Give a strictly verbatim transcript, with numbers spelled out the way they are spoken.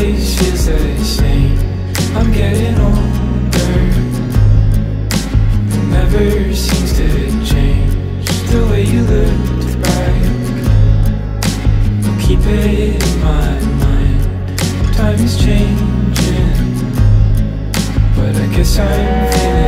always feels the same. I'm getting older. It never seems to change. The way you looked back, I'll keep it in my mind. Time is changing, but I guess I'm feeling